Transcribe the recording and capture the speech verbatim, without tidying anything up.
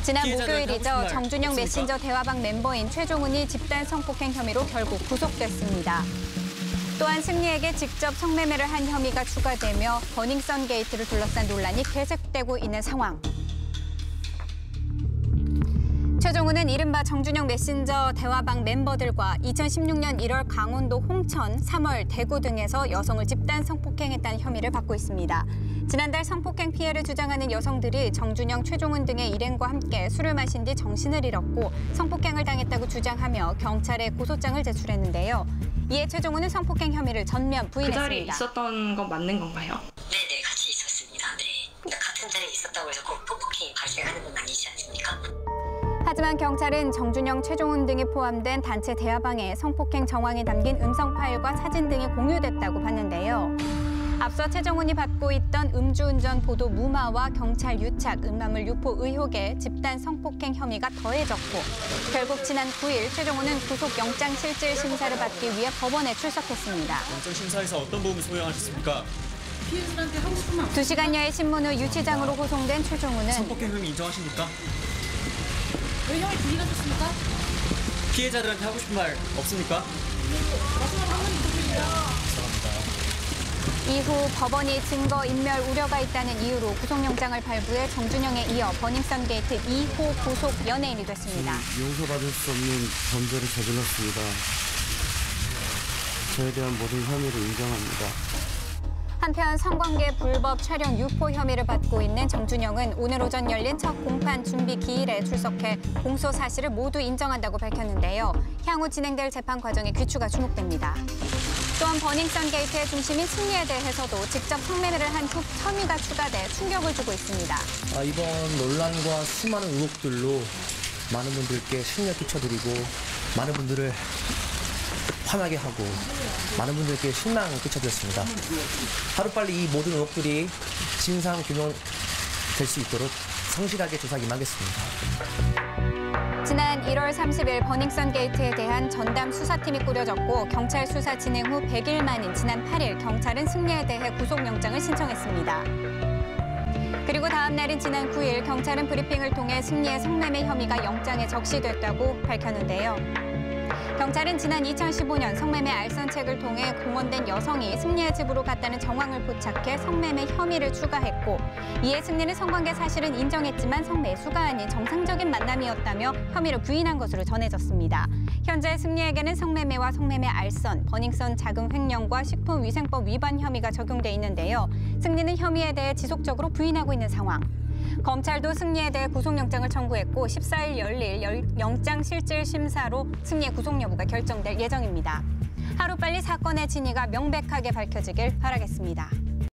지난 목요일이죠. 정준영 메신저 대화방 멤버인 최종훈이 집단 성폭행 혐의로 결국 구속됐습니다. 또한 승리에게 직접 성매매를 한 혐의가 추가되며 버닝썬 게이트를 둘러싼 논란이 계속되고 있는 상황. 최종훈은 이른바 정준영 메신저 대화방 멤버들과 이천십육 년 일월 강원도 홍천, 삼월 대구 등에서 여성을 집단 성폭행했다는 혐의를 받고 있습니다. 지난달 성폭행 피해를 주장하는 여성들이 정준영, 최종훈 등의 일행과 함께 술을 마신 뒤 정신을 잃었고 성폭행을 당했다고 주장하며 경찰에 고소장을 제출했는데요. 이에 최종훈은 성폭행 혐의를 전면 부인했습니다. 그 자리에 있었던 건 맞는 건가요? 네네, 같이 있었습니다. 네. 근데 같은 자리에 있었다고 해서 꼭 성폭행이 발생하는 건 아니지 않습니까? 하지만 경찰은 정준영, 최종훈 등이 포함된 단체 대화방에 성폭행 정황이 담긴 음성 파일과 사진 등이 공유됐다고 봤는데요. 앞서 최종훈이 받고 있던 음주운전 보도 무마와 경찰 유착, 음란물 유포 의혹에 집단 성폭행 혐의가 더해졌고 결국 지난 구일 최종훈은 구속영장 실질 심사를 받기 위해 법원에 출석했습니다. 영장 심사에서 어떤 부분을 소양하셨습니까? 피해자한테 하고 싶은 말. 두 시간여의 신문 후 유치장으로 호송된 최종훈은 성폭행 혐의 인정하십니까? 왜 형을 비리가셨습니까? 피해자들한테 하고 싶은 말 없습니까? 마지막 한 번 부탁드립니다. 이후 법원이 증거 인멸 우려가 있다는 이유로 구속영장을 발부해 정준영에 이어 버닝썬 게이트 이 호 구속 연예인이 됐습니다. 용서받을 수 없는 범죄를 저질렀습니다. 저에 대한 모든 혐의를 인정합니다. 한편 성관계 불법 촬영 유포 혐의를 받고 있는 정준영은 오늘 오전 열린 첫 공판 준비 기일에 출석해 공소 사실을 모두 인정한다고 밝혔는데요. 향후 진행될 재판 과정에 귀추가 주목됩니다. 또한 버닝썬 게이트의 중심인 승리에 대해서도 직접 성매매를 한 후 혐의가 추가돼 충격을 주고 있습니다. 아, 이번 논란과 수많은 의혹들로 많은 분들께 심려 끼쳐드리고 많은 분들을 화나게 하고 많은 분들께 실망을 끼쳐드렸습니다. 하루빨리 이 모든 의혹들이 진상 규명될 수 있도록 성실하게 조사 임하겠습니다. 지난 일월 삼십일 버닝썬 게이트에 대한 전담 수사팀이 꾸려졌고 경찰 수사 진행 후 백 일 만인 지난 팔일 경찰은 승리에 대해 구속영장을 신청했습니다. 그리고 다음 날인 지난 구일 경찰은 브리핑을 통해 승리의 성매매 혐의가 영장에 적시됐다고 밝혔는데요. 경찰은 지난 이천십오 년 성매매 알선책을 통해 공언된 여성이 승리의 집으로 갔다는 정황을 포착해 성매매 혐의를 추가했고 이에 승리는 성관계 사실은 인정했지만 성매수가 아닌 정상적인 만남이었다며 혐의를 부인한 것으로 전해졌습니다. 현재 승리에게는 성매매와 성매매 알선, 버닝썬 자금 횡령과 식품위생법 위반 혐의가 적용돼 있는데요. 승리는 혐의에 대해 지속적으로 부인하고 있는 상황. 검찰도 승리에 대해 구속영장을 청구했고 십사일 열릴 영장 실질 심사로 승리의 구속 여부가 결정될 예정입니다. 하루빨리 사건의 진위가 명백하게 밝혀지길 바라겠습니다.